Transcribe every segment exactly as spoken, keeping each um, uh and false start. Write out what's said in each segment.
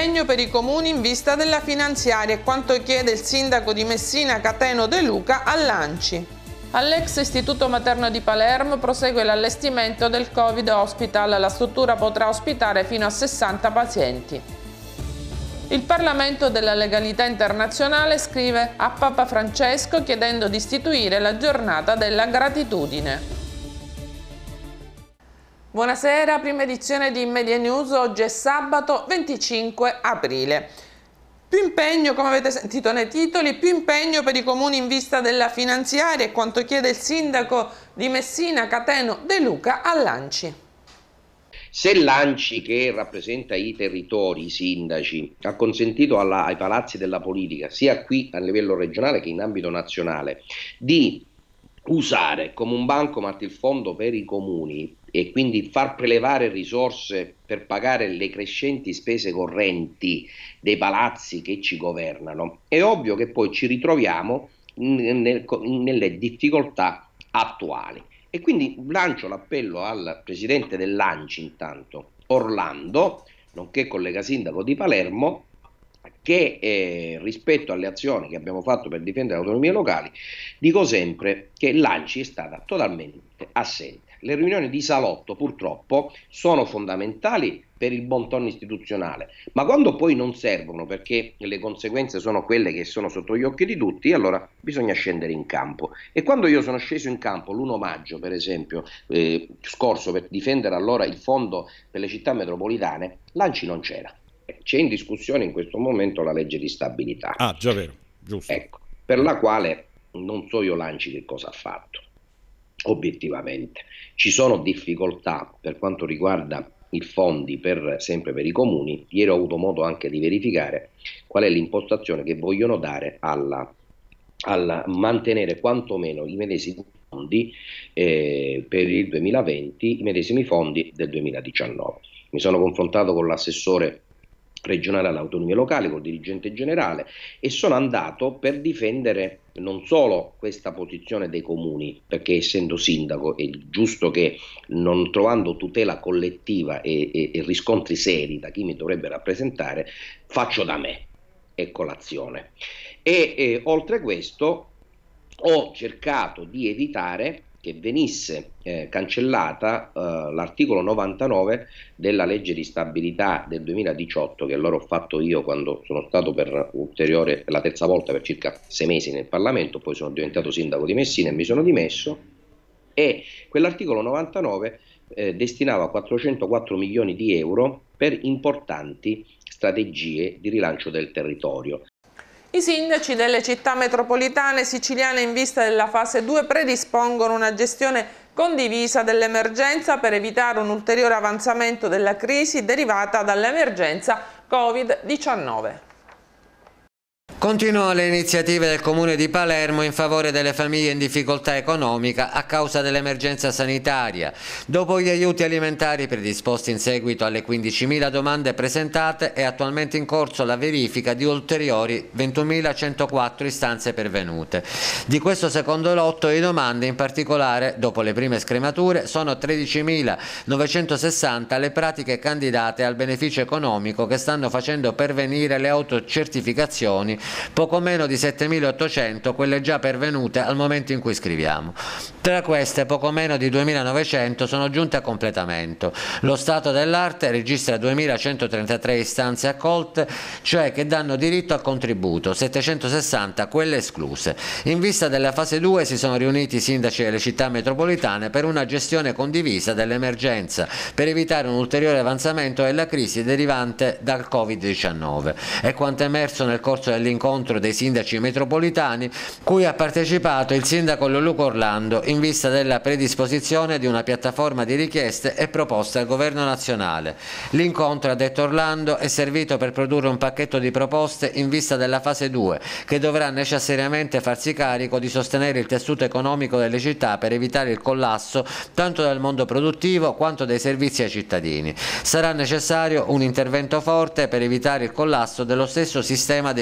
impegno per i comuni in vista della finanziaria è quanto chiede il sindaco di Messina Cateno De Luca all'Anci. All'ex Istituto Materno di Palermo prosegue l'allestimento del Covid Hospital. La struttura potrà ospitare fino a sessanta pazienti. Il Parlamento della Legalità Internazionale scrive a Papa Francesco chiedendo di istituire la giornata della gratitudine. Buonasera, prima edizione di Media News, oggi è sabato venticinque aprile. Più impegno, come avete sentito nei titoli, più impegno per i comuni in vista della finanziaria è quanto chiede il sindaco di Messina Cateno De Luca all'Anci. Se l'Anci, che rappresenta i territori, i sindaci, ha consentito alla, ai palazzi della politica, sia qui a livello regionale che in ambito nazionale, di usare come un bancomat il fondo per i comuni e quindi far prelevare risorse per pagare le crescenti spese correnti dei palazzi che ci governano, è ovvio che poi ci ritroviamo nel, nelle difficoltà attuali. E quindi lancio l'appello al presidente dell'Anci, intanto Orlando, nonché collega sindaco di Palermo, che eh, rispetto alle azioni che abbiamo fatto per difendere le autonomie locali, dico sempre che l'Anci è stata totalmente assente. Le riunioni di salotto purtroppo sono fondamentali per il bon ton istituzionale, ma quando poi non servono perché le conseguenze sono quelle che sono sotto gli occhi di tutti, allora bisogna scendere in campo. E quando io sono sceso in campo l'primo maggio, per esempio, eh, scorso, per difendere allora il fondo per le città metropolitane, l'Anci non c'era. C'è in discussione in questo momento la legge di stabilità. Ah, già vero, giusto. Ecco, per la quale non so io l'Anci che cosa ha fatto, obiettivamente. Ci sono difficoltà per quanto riguarda i fondi per, sempre per i comuni. Ieri ho avuto modo anche di verificare qual è l'impostazione che vogliono dare alla, alla mantenere quantomeno i medesimi fondi eh, per il duemilaventi, i medesimi fondi del duemiladiciannove. Mi sono confrontato con l'assessore regionale alle autonomie locali, col dirigente generale, e sono andato per difendere non solo questa posizione dei comuni, perché essendo sindaco è giusto che, non trovando tutela collettiva e, e, e riscontri seri da chi mi dovrebbe rappresentare, faccio da me, ecco l'azione. E, e oltre questo ho cercato di evitare che venisse eh, cancellata eh, l'articolo novantanove della legge di stabilità del duemiladiciotto, che allora ho fatto io quando sono stato per ulteriore, la terza volta per circa sei mesi nel Parlamento, poi sono diventato sindaco di Messina e mi sono dimesso, e quell'articolo novantanove eh, destinava quattrocentoquattro milioni di euro per importanti strategie di rilancio del territorio. I sindaci delle città metropolitane siciliane in vista della fase due predispongono una gestione condivisa dell'emergenza per evitare un ulteriore avanzamento della crisi derivata dall'emergenza Covid diciannove. Continuano le iniziative del Comune di Palermo in favore delle famiglie in difficoltà economica a causa dell'emergenza sanitaria. Dopo gli aiuti alimentari predisposti in seguito alle quindicimila domande presentate, è attualmente in corso la verifica di ulteriori ventunomilacentoquattro istanze pervenute. Di questo secondo lotto di domande, in particolare, dopo le prime scremature, sono tredicimilanovecentosessanta le pratiche candidate al beneficio economico che stanno facendo pervenire le autocertificazioni, poco meno di settemilaottocento quelle già pervenute al momento in cui scriviamo. Tra queste poco meno di duemilanovecento sono giunte a completamento. Lo stato dell'arte registra duemilacentotrentatré istanze accolte, cioè che danno diritto al contributo, settecentosessanta quelle escluse. In vista della fase due si sono riuniti i sindaci delle città metropolitane per una gestione condivisa dell'emergenza, per evitare un ulteriore avanzamento della crisi derivante dal Covid diciannove. È quanto emerso nel corso dell'incontro incontro dei sindaci metropolitani, cui ha partecipato il sindaco Leoluca Orlando in vista della predisposizione di una piattaforma di richieste e proposte al governo nazionale. L'incontro, ha detto Orlando, è servito per produrre un pacchetto di proposte in vista della fase due, che dovrà necessariamente farsi carico di sostenere il tessuto economico delle città per evitare il collasso tanto del mondo produttivo quanto dei servizi ai cittadini. Sarà necessario un intervento forte per evitare il collasso dello stesso sistema dei comuni.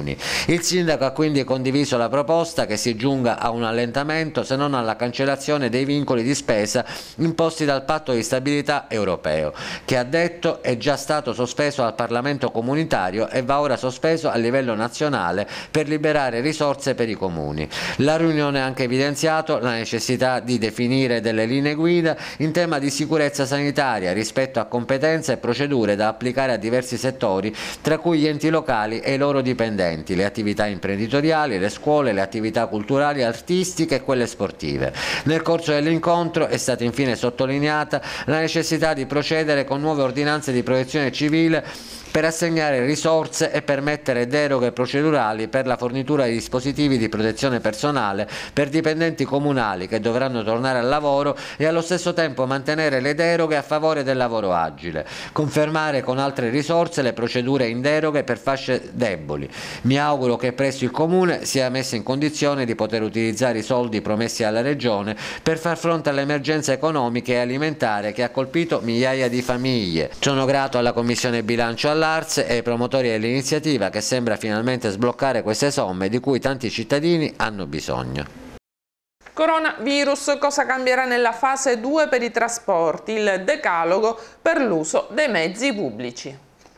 comuni. Il sindaco ha quindi condiviso la proposta che si giunga a un allentamento, se non alla cancellazione dei vincoli di spesa imposti dal patto di stabilità europeo, che ha detto è già stato sospeso al Parlamento comunitario e va ora sospeso a livello nazionale per liberare risorse per i comuni. La riunione ha anche evidenziato la necessità di definire delle linee guida in tema di sicurezza sanitaria rispetto a competenze e procedure da applicare a diversi settori, tra cui gli enti locali e i loro dipendenti, le attività imprenditoriali, le scuole, le attività culturali e artistiche e quelle sportive. Nel corso dell'incontro è stata infine sottolineata la necessità di procedere con nuove ordinanze di protezione civile per assegnare risorse e permettere deroghe procedurali per la fornitura di dispositivi di protezione personale per dipendenti comunali che dovranno tornare al lavoro e allo stesso tempo mantenere le deroghe a favore del lavoro agile, confermare con altre risorse le procedure in deroghe per fasce deboli. Mi auguro che presto il Comune sia messo in condizione di poter utilizzare i soldi promessi alla Regione per far fronte all'emergenza economica e alimentare che ha colpito migliaia di famiglie. Sono grato alla Commissione Bilancio all'A R S e ai promotori dell'iniziativa che sembra finalmente sbloccare queste somme di cui tanti cittadini hanno bisogno. Coronavirus, cosa cambierà nella fase due per i trasporti? Il decalogo per l'uso dei mezzi pubblici.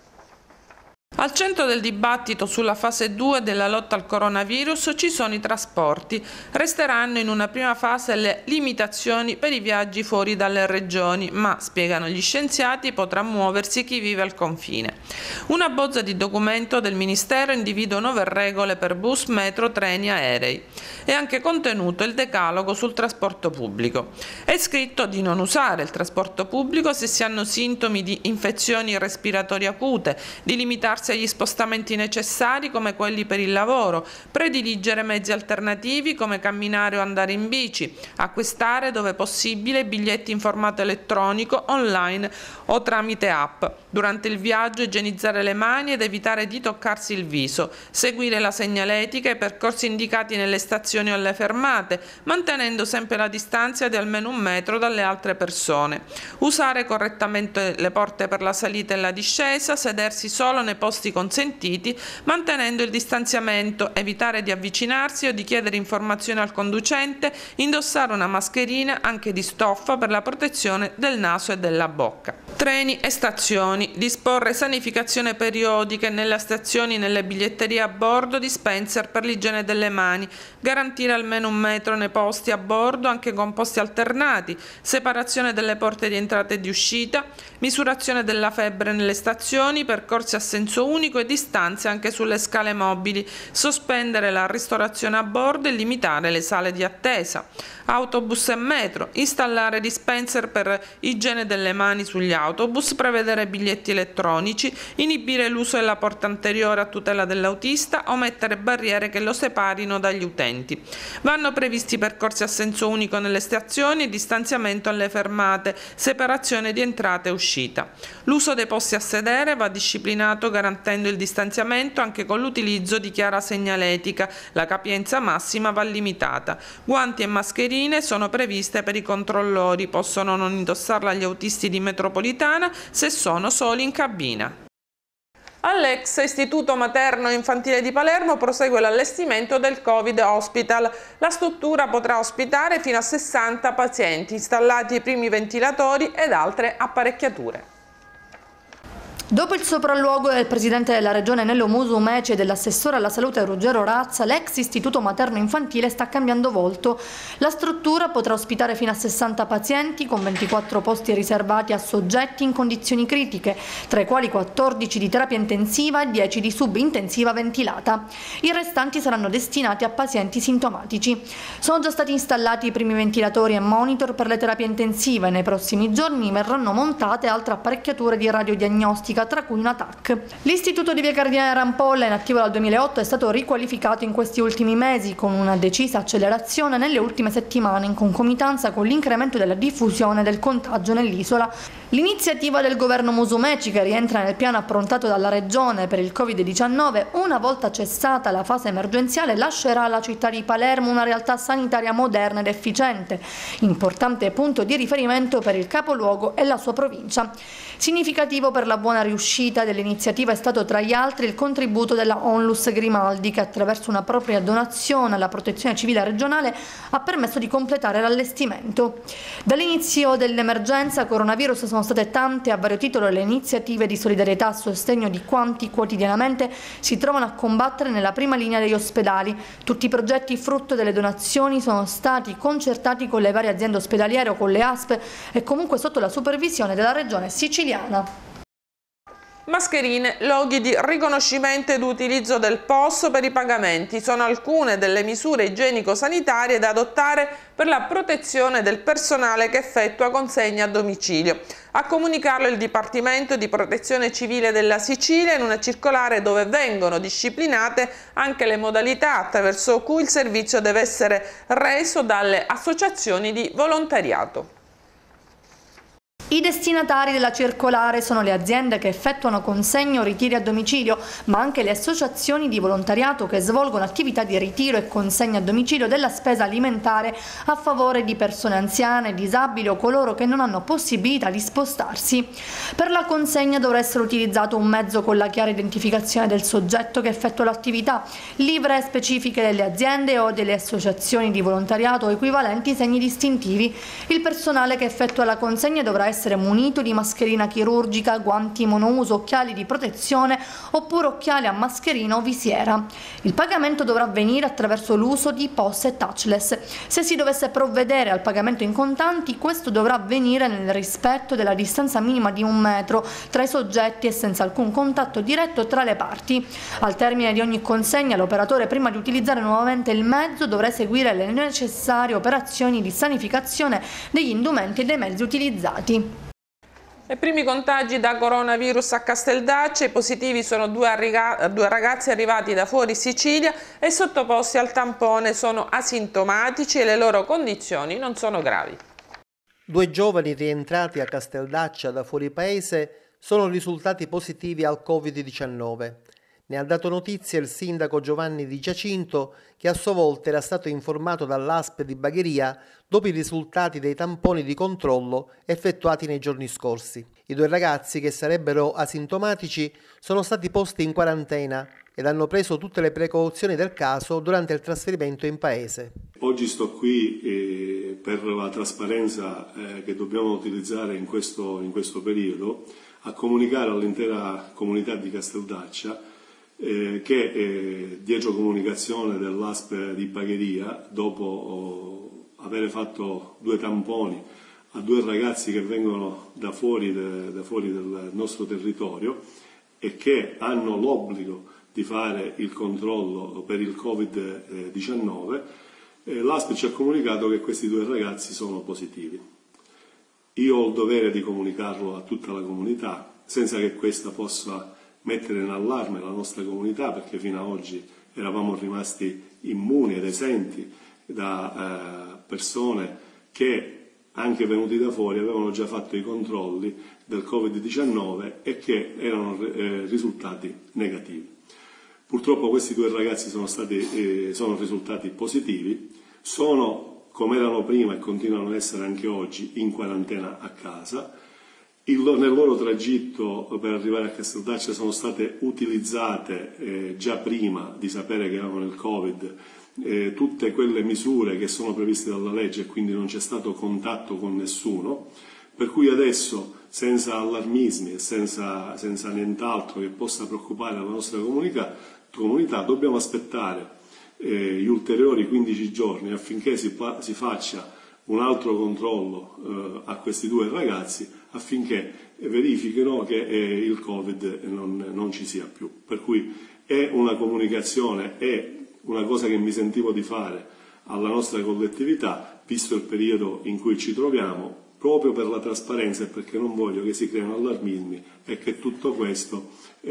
Al centro del dibattito sulla fase due della lotta al coronavirus ci sono i trasporti. Resteranno in una prima fase le limitazioni per i viaggi fuori dalle regioni, ma, spiegano gli scienziati, potrà muoversi chi vive al confine. Una bozza di documento del Ministero individua nuove regole per bus, metro, treni, aerei. È anche contenuto il decalogo sul trasporto pubblico. È scritto di non usare il trasporto pubblico se si hanno sintomi di infezioni respiratorie acute, di limitarsi agli spostamenti necessari come quelli per il lavoro, prediligere mezzi alternativi come camminare o andare in bici, acquistare dove possibile biglietti in formato elettronico, online o tramite app. Durante il viaggio igienizzare le mani ed evitare di toccarsi il viso, seguire la segnaletica e i percorsi indicati nelle stazioni o alle fermate, mantenendo sempre la distanza di almeno un metro dalle altre persone, usare correttamente le porte per la salita e la discesa, sedersi solo nei posti consentiti, mantenendo il distanziamento, evitare di avvicinarsi o di chiedere informazioni al conducente, indossare una mascherina anche di stoffa per la protezione del naso e della bocca. Treni e stazioni, disporre sanificazione periodiche nelle stazioni e nelle biglietterie a bordo, dispenser per l'igiene delle mani, garantire almeno un metro nei posti a bordo anche con posti alternati, separazione delle porte di entrata e di uscita, misurazione della febbre nelle stazioni, percorsi a senso unico e distanze anche sulle scale mobili, sospendere la ristorazione a bordo e limitare le sale di attesa. Autobus e metro, installare dispenser per igiene delle mani sugli autobus, prevedere biglietti elettronici, inibire l'uso della porta anteriore a tutela dell'autista o mettere barriere che lo separino dagli utenti. Vanno previsti percorsi a senso unico nelle stazioni e distanziamento alle fermate, separazione di entrata e uscita. L'uso dei posti a sedere va disciplinato garantendo il distanziamento anche con l'utilizzo di chiara segnaletica, la capienza massima va limitata. Guanti e mascherine sono previste per i controllori, possono non indossarla gli autisti di metropolitana se sono soli in cabina. All'ex Istituto Materno Infantile di Palermo prosegue l'allestimento del Covid Hospital. La struttura potrà ospitare fino a sessanta pazienti, installati i primi ventilatori ed altre apparecchiature. Dopo il sopralluogo del presidente della regione Nello Musumeci e dell'assessore alla salute Ruggero Razza, l'ex istituto materno infantile sta cambiando volto. La struttura potrà ospitare fino a sessanta pazienti con ventiquattro posti riservati a soggetti in condizioni critiche, tra i quali quattordici di terapia intensiva e dieci di subintensiva ventilata. I restanti saranno destinati a pazienti sintomatici. Sono già stati installati i primi ventilatori e monitor per le terapie intensive e nei prossimi giorni verranno montate altre apparecchiature di radiodiagnostica, tra cui una T A C. L'istituto di via Cardinale Rampolla, inattivo dal duemilaotto, è stato riqualificato in questi ultimi mesi con una decisa accelerazione nelle ultime settimane in concomitanza con l'incremento della diffusione del contagio nell'isola. L'iniziativa del governo Musumeci, che rientra nel piano approntato dalla regione per il Covid diciannove, una volta cessata la fase emergenziale, lascerà alla città di Palermo una realtà sanitaria moderna ed efficiente, importante punto di riferimento per il capoluogo e la sua provincia. Significativo per la buona riuscita dell'iniziativa è stato tra gli altri il contributo della Onlus Grimaldi, che attraverso una propria donazione alla Protezione Civile regionale ha permesso di completare l'allestimento. Dall'inizio dell'emergenza coronavirus sono state tante a vario titolo le iniziative di solidarietà a sostegno di quanti quotidianamente si trovano a combattere nella prima linea degli ospedali. Tutti i progetti frutto delle donazioni sono stati concertati con le varie aziende ospedaliere o con le A S P e comunque sotto la supervisione della regione siciliana. Mascherine, loghi di riconoscimento ed utilizzo del P O S per i pagamenti sono alcune delle misure igienico-sanitarie da adottare per la protezione del personale che effettua consegne a domicilio. A comunicarlo il Dipartimento di Protezione Civile della Sicilia in una circolare dove vengono disciplinate anche le modalità attraverso cui il servizio deve essere reso dalle associazioni di volontariato. I destinatari della circolare sono le aziende che effettuano consegne o ritiri a domicilio, ma anche le associazioni di volontariato che svolgono attività di ritiro e consegna a domicilio della spesa alimentare a favore di persone anziane, disabili o coloro che non hanno possibilità di spostarsi. Per la consegna dovrà essere utilizzato un mezzo con la chiara identificazione del soggetto che effettua l'attività, livree specifiche delle aziende o delle associazioni di volontariato o equivalenti segni distintivi. Il personale che effettua la consegna dovrà essere essere munito di mascherina chirurgica, guanti monouso, occhiali di protezione oppure occhiali a mascherina o visiera. Il pagamento dovrà avvenire attraverso l'uso di P O S e touchless. Se si dovesse provvedere al pagamento in contanti, questo dovrà avvenire nel rispetto della distanza minima di un metro tra i soggetti e senza alcun contatto diretto tra le parti. Al termine di ogni consegna, l'operatore, prima di utilizzare nuovamente il mezzo, dovrà eseguire le necessarie operazioni di sanificazione degli indumenti e dei mezzi utilizzati. I primi contagi da coronavirus a Casteldaccia, i positivi sono due, due ragazzi arrivati da fuori Sicilia e sottoposti al tampone, sono asintomatici e le loro condizioni non sono gravi. Due giovani rientrati a Casteldaccia da fuori paese sono risultati positivi al Covid diciannove. Ne ha dato notizia il sindaco Giovanni Di Giacinto, che a sua volta era stato informato dall'A S P di Bagheria dopo i risultati dei tamponi di controllo effettuati nei giorni scorsi. I due ragazzi, che sarebbero asintomatici, sono stati posti in quarantena ed hanno preso tutte le precauzioni del caso durante il trasferimento in paese. Oggi sto qui eh, per la trasparenza eh, che dobbiamo utilizzare in questo, in questo periodo, a comunicare all'intera comunità di Casteldaccia Eh, che eh, dietro comunicazione dell'A S P di Bagheria, dopo oh, aver fatto due tamponi a due ragazzi che vengono da fuori, de, da fuori del nostro territorio e che hanno l'obbligo di fare il controllo per il Covid diciannove, eh, l'A S P ci ha comunicato che questi due ragazzi sono positivi. Io ho il dovere di comunicarlo a tutta la comunità senza che questa possa mettere in allarme la nostra comunità, perché fino ad oggi eravamo rimasti immuni ed esenti da eh, persone che, anche venuti da fuori, avevano già fatto i controlli del Covid diciannove e che erano eh, risultati negativi. Purtroppo questi due ragazzi sono, stati, eh, sono risultati positivi, sono, come erano prima e continuano ad essere anche oggi, in quarantena a casa. Il, nel loro tragitto per arrivare a Casteldaccia sono state utilizzate eh, già prima di sapere che avevano il Covid eh, tutte quelle misure che sono previste dalla legge e quindi non c'è stato contatto con nessuno, per cui adesso, senza allarmismi e senza, senza nient'altro che possa preoccupare la nostra comunità, comunità dobbiamo aspettare eh, gli ulteriori quindici giorni affinché si, si faccia un altro controllo eh, a questi due ragazzi, affinché verifichino che eh, il Covid non, non ci sia più. Per cui è una comunicazione, è una cosa che mi sentivo di fare alla nostra collettività, visto il periodo in cui ci troviamo, proprio per la trasparenza e perché non voglio che si creino allarmismi e che tutto questo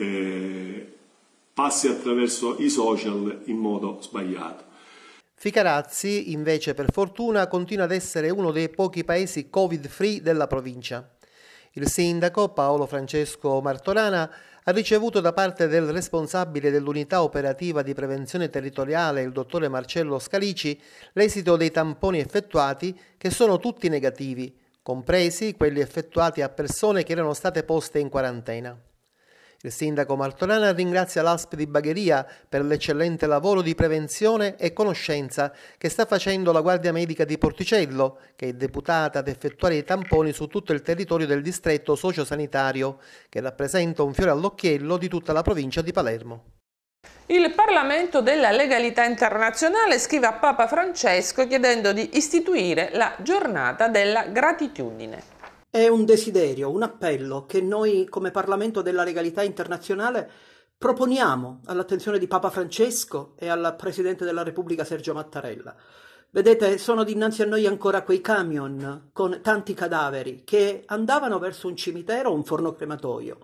eh, passi attraverso i social in modo sbagliato. Ficarazzi, invece, per fortuna, continua ad essere uno dei pochi paesi Covid-free della provincia. Il sindaco Paolo Francesco Martorana ha ricevuto da parte del responsabile dell'unità operativa di prevenzione territoriale, il dottore Marcello Scalici, l'esito dei tamponi effettuati, che sono tutti negativi, compresi quelli effettuati a persone che erano state poste in quarantena. Il sindaco Martorana ringrazia l'A S P di Bagheria per l'eccellente lavoro di prevenzione e conoscenza che sta facendo la Guardia Medica di Porticello, che è deputata ad effettuare i tamponi su tutto il territorio del distretto sociosanitario, che rappresenta un fiore all'occhiello di tutta la provincia di Palermo. Il Parlamento della Legalità Internazionale scrive a Papa Francesco chiedendo di istituire la giornata della gratitudine. È un desiderio, un appello che noi come Parlamento della Legalità Internazionale proponiamo all'attenzione di Papa Francesco e al Presidente della Repubblica Sergio Mattarella. Vedete, sono dinanzi a noi ancora quei camion con tanti cadaveri che andavano verso un cimitero o un forno crematoio.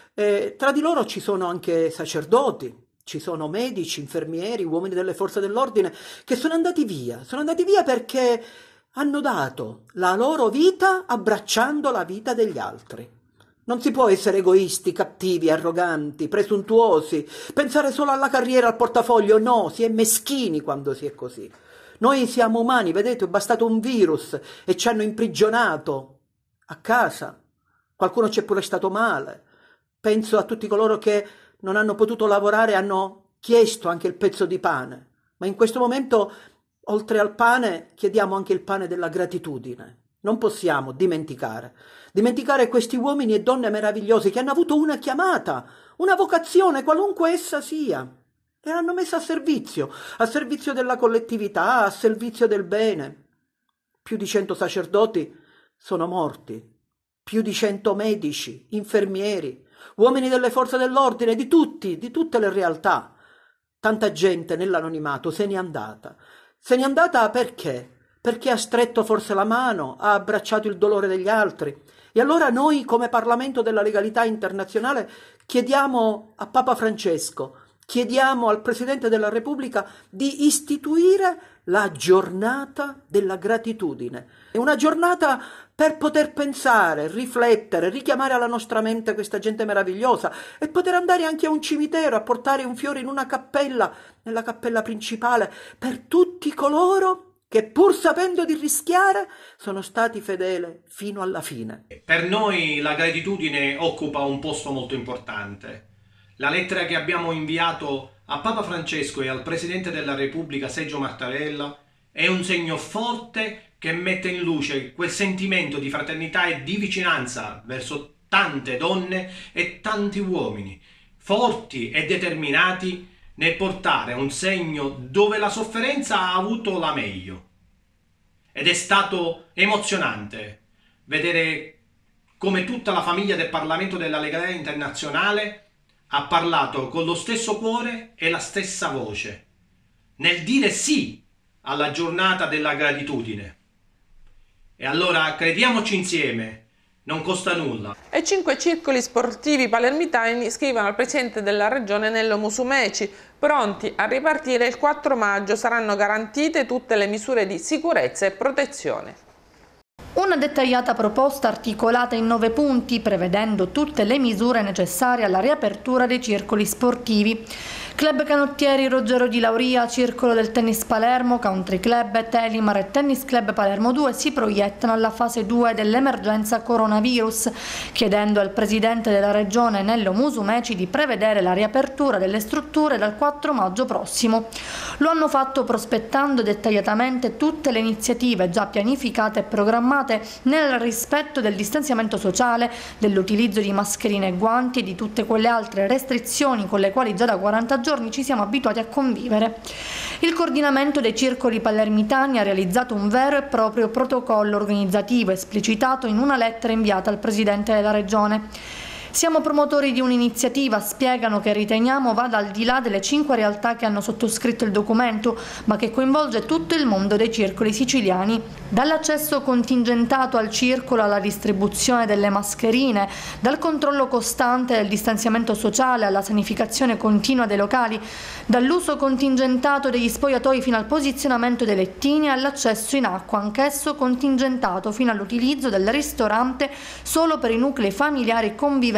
E tra di loro ci sono anche sacerdoti, ci sono medici, infermieri, uomini delle forze dell'ordine che sono andati via, sono andati via perché hanno dato la loro vita abbracciando la vita degli altri. Non si può essere egoisti, cattivi, arroganti, presuntuosi, pensare solo alla carriera, al portafoglio. No, si è meschini quando si è così. Noi siamo umani, vedete, è bastato un virus e ci hanno imprigionato a casa. Qualcuno ci è pure stato male. Penso a tutti coloro che non hanno potuto lavorare e hanno chiesto anche il pezzo di pane. Ma in questo momento, oltre al pane, chiediamo anche il pane della gratitudine. Non possiamo dimenticare. Dimenticare questi uomini e donne meravigliosi che hanno avuto una chiamata, una vocazione, qualunque essa sia, e l'hanno messa a servizio, a servizio della collettività, a servizio del bene. Più di cento sacerdoti sono morti, più di cento medici, infermieri, uomini delle forze dell'ordine, di tutti, di tutte le realtà. Tanta gente nell'anonimato se n'è andata. Se n'è andata perché? Perché ha stretto forse la mano, ha abbracciato il dolore degli altri. E allora noi come Parlamento della Legalità Internazionale chiediamo a Papa Francesco, chiediamo al Presidente della Repubblica di istituire la giornata della gratitudine. È una giornata per poter pensare, riflettere, richiamare alla nostra mente questa gente meravigliosa e poter andare anche a un cimitero a portare un fiore in una cappella, nella cappella principale, per tutti coloro che pur sapendo di rischiare sono stati fedeli fino alla fine. Per noi la gratitudine occupa un posto molto importante. La lettera che abbiamo inviato a Papa Francesco e al Presidente della Repubblica Sergio Mattarella è un segno forte che mette in luce quel sentimento di fraternità e di vicinanza verso tante donne e tanti uomini, forti e determinati nel portare un segno dove la sofferenza ha avuto la meglio. Ed è stato emozionante vedere come tutta la famiglia del Parlamento della Legalità Internazionale ha parlato con lo stesso cuore e la stessa voce nel dire sì alla giornata della gratitudine. E allora crediamoci insieme, non costa nulla. E cinque circoli sportivi palermitani scrivono al Presidente della Regione Nello Musumeci, pronti a ripartire il quattro maggio, saranno garantite tutte le misure di sicurezza e protezione. Una dettagliata proposta articolata in nove punti, prevedendo tutte le misure necessarie alla riapertura dei circoli sportivi. Club Canottieri Ruggero di Lauria, Circolo del Tennis Palermo, Country Club, Telimar e Tennis Club Palermo due si proiettano alla fase due dell'emergenza coronavirus, chiedendo al Presidente della Regione Nello Musumeci di prevedere la riapertura delle strutture dal quattro maggio prossimo. Lo hanno fatto prospettando dettagliatamente tutte le iniziative già pianificate e programmate nel rispetto del distanziamento sociale, dell'utilizzo di mascherine e guanti e di tutte quelle altre restrizioni con le quali già da quaranta giorni ci siamo abituati a convivere. Il coordinamento dei circoli palermitani ha realizzato un vero e proprio protocollo organizzativo esplicitato in una lettera inviata al Presidente della Regione. Siamo promotori di un'iniziativa, spiegano, che riteniamo vada al di là delle cinque realtà che hanno sottoscritto il documento, ma che coinvolge tutto il mondo dei circoli siciliani. Dall'accesso contingentato al circolo alla distribuzione delle mascherine, dal controllo costante del distanziamento sociale alla sanificazione continua dei locali, dall'uso contingentato degli spogliatoi fino al posizionamento dei lettini e all'accesso in acqua, anch'esso contingentato fino all'utilizzo del ristorante solo per i nuclei familiari conviventi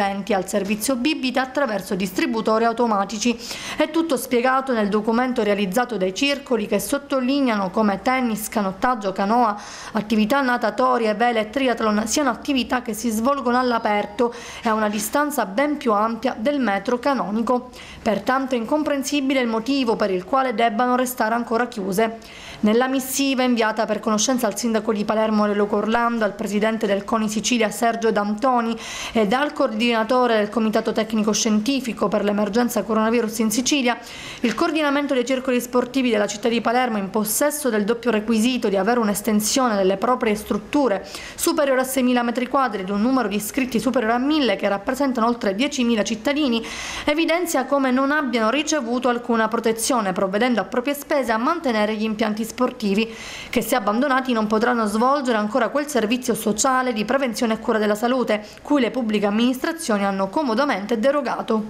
clienti al servizio bibite attraverso distributori automatici. È tutto spiegato nel documento realizzato dai circoli, che sottolineano come tennis, canottaggio, canoa, attività natatorie, vela e triathlon siano attività che si svolgono all'aperto e a una distanza ben più ampia del metro canonico. Pertanto è incomprensibile il motivo per il quale debbano restare ancora chiuse. Nella missiva inviata per conoscenza al sindaco di Palermo Leluca Orlando, al presidente del CONI Sicilia Sergio D'Antoni ed al coordinatore del Comitato Tecnico Scientifico per l'emergenza coronavirus in Sicilia, il coordinamento dei circoli sportivi della città di Palermo, in possesso del doppio requisito di avere un'estensione delle proprie strutture superiore a seimila metri quadri ed un numero di iscritti superiore a mille, che rappresentano oltre diecimila cittadini, evidenzia come non abbiano ricevuto alcuna protezione, provvedendo a proprie spese a mantenere gli impianti sportivi che, se abbandonati, non potranno svolgere ancora quel servizio sociale di prevenzione e cura della salute cui le pubbliche amministrazioni hanno comodamente derogato.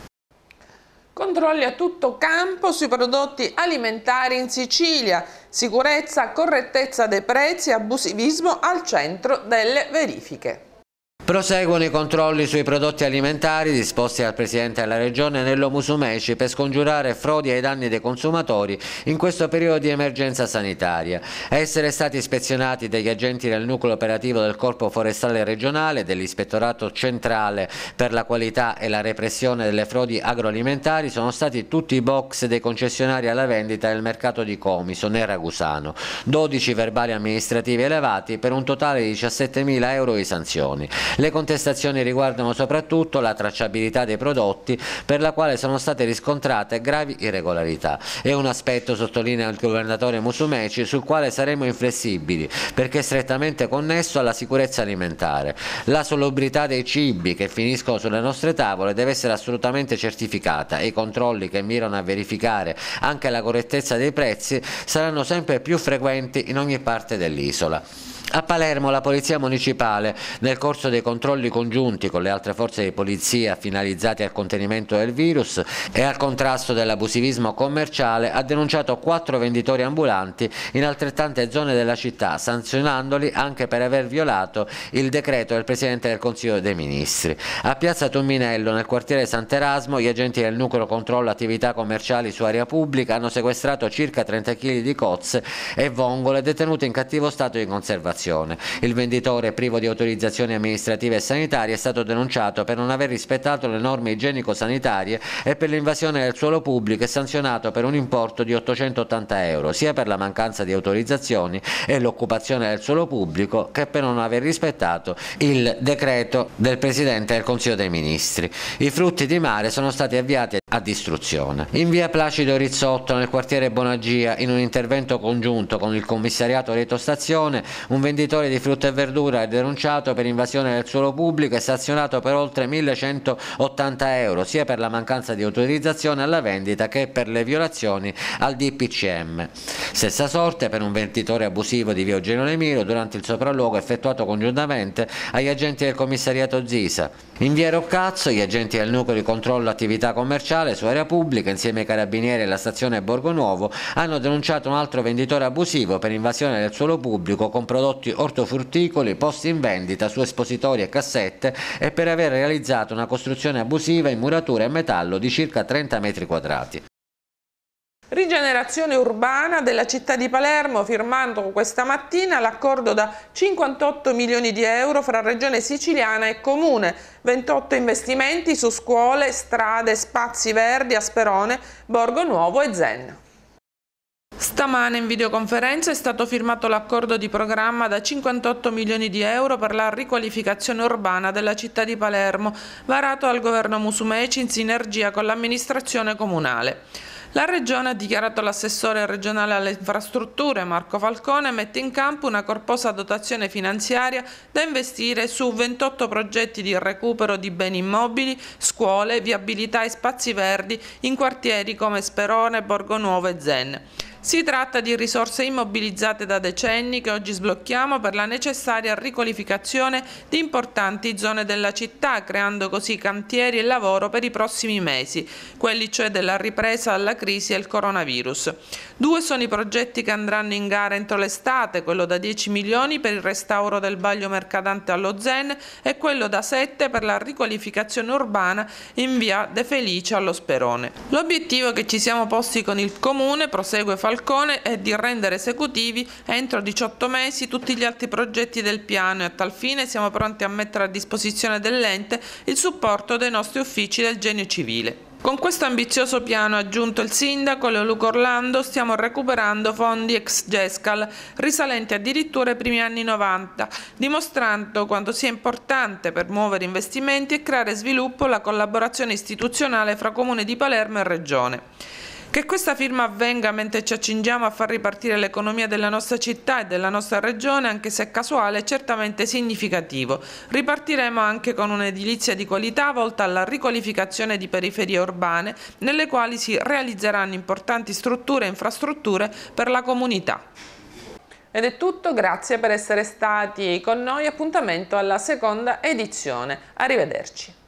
Controlli a tutto campo sui prodotti alimentari in Sicilia, sicurezza, correttezza dei prezzi e abusivismo al centro delle verifiche. Proseguono i controlli sui prodotti alimentari disposti dal Presidente della Regione Nello Musumeci per scongiurare frodi ai danni dei consumatori in questo periodo di emergenza sanitaria. A essere stati ispezionati dagli agenti del nucleo operativo del Corpo Forestale Regionale, dell'Ispettorato Centrale per la Qualità e la Repressione delle Frodi Agroalimentari sono stati tutti i box dei concessionari alla vendita del mercato di Comiso nel Ragusano, dodici verbali amministrativi elevati per un totale di diciassettemila euro di sanzioni. Le contestazioni riguardano soprattutto la tracciabilità dei prodotti, per la quale sono state riscontrate gravi irregolarità. È un aspetto, sottolinea il governatore Musumeci, sul quale saremo inflessibili, perché è strettamente connesso alla sicurezza alimentare. La salubrità dei cibi che finiscono sulle nostre tavole deve essere assolutamente certificata e i controlli che mirano a verificare anche la correttezza dei prezzi saranno sempre più frequenti in ogni parte dell'isola. A Palermo la Polizia Municipale, nel corso dei controlli congiunti con le altre forze di polizia finalizzati al contenimento del virus e al contrasto dell'abusivismo commerciale, ha denunciato quattro venditori ambulanti in altrettante zone della città, sanzionandoli anche per aver violato il decreto del Presidente del Consiglio dei Ministri. A Piazza Tumminello, nel quartiere Sant'Erasmo, gli agenti del nucleo controllo attività commerciali su area pubblica hanno sequestrato circa trenta chili di cozze e vongole detenute in cattivo stato di conservazione. Il venditore, privo di autorizzazioni amministrative e sanitarie, è stato denunciato per non aver rispettato le norme igienico-sanitarie e per l'invasione del suolo pubblico e sanzionato per un importo di ottocentottanta euro, sia per la mancanza di autorizzazioni e l'occupazione del suolo pubblico che per non aver rispettato il decreto del Presidente del Consiglio dei Ministri. I frutti di mare sono stati avviati a distruzione. In via Placido Rizzotto, nel quartiere Bonagia, in un intervento congiunto con il commissariato Reto Stazione, un venditore di frutta e verdura è denunciato per invasione del suolo pubblico e sanzionato per oltre millecentottanta euro, sia per la mancanza di autorizzazione alla vendita che per le violazioni al D P C M. Stessa sorte per un venditore abusivo di via Eugenio Lemiro durante il sopralluogo effettuato congiuntamente agli agenti del commissariato Zisa. In via Roccazzo gli agenti del nucleo di controllo attività commerciale su area pubblica, insieme ai carabinieri e alla stazione Borgo Nuovo, hanno denunciato un altro venditore abusivo per invasione del suolo pubblico con prodotti ortofrutticoli posti in vendita su espositori e cassette e per aver realizzato una costruzione abusiva in muratura e metallo di circa trenta metri quadrati. Rigenerazione urbana della città di Palermo, firmato questa mattina l'accordo da cinquantotto milioni di euro fra Regione Siciliana e Comune, ventotto investimenti su scuole, strade, spazi verdi a Sperone, Borgo Nuovo e Zen. Stamane in videoconferenza è stato firmato l'accordo di programma da cinquantotto milioni di euro per la riqualificazione urbana della città di Palermo, varato dal governo Musumeci in sinergia con l'amministrazione comunale. La Regione, ha dichiarato l'assessore regionale alle infrastrutture Marco Falcone, mette in campo una corposa dotazione finanziaria da investire su ventotto progetti di recupero di beni immobili, scuole, viabilità e spazi verdi in quartieri come Sperone, Borgo Nuovo e Zen. Si tratta di risorse immobilizzate da decenni che oggi sblocchiamo per la necessaria riqualificazione di importanti zone della città, creando così cantieri e lavoro per i prossimi mesi, quelli cioè della ripresa alla crisi e il coronavirus. Due sono i progetti che andranno in gara entro l'estate, quello da dieci milioni per il restauro del Baglio Mercadante allo Zen e quello da sette per la riqualificazione urbana in via De Felice allo Sperone. L'obiettivo che ci siamo posti con il Comune, prosegue Falcone, è di rendere esecutivi entro diciotto mesi tutti gli altri progetti del piano e a tal fine siamo pronti a mettere a disposizione dell'ente il supporto dei nostri uffici del Genio Civile. Con questo ambizioso piano, aggiunto il sindaco Leoluca Orlando, stiamo recuperando fondi ex Gescal risalenti addirittura ai primi anni novanta, dimostrando quanto sia importante per muovere investimenti e creare sviluppo la collaborazione istituzionale fra Comune di Palermo e Regione. Che questa firma avvenga mentre ci accingiamo a far ripartire l'economia della nostra città e della nostra regione, anche se casuale, è certamente significativo. Ripartiremo anche con un'edilizia di qualità volta alla riqualificazione di periferie urbane, nelle quali si realizzeranno importanti strutture e infrastrutture per la comunità. Ed è tutto, grazie per essere stati con noi, appuntamento alla seconda edizione. Arrivederci.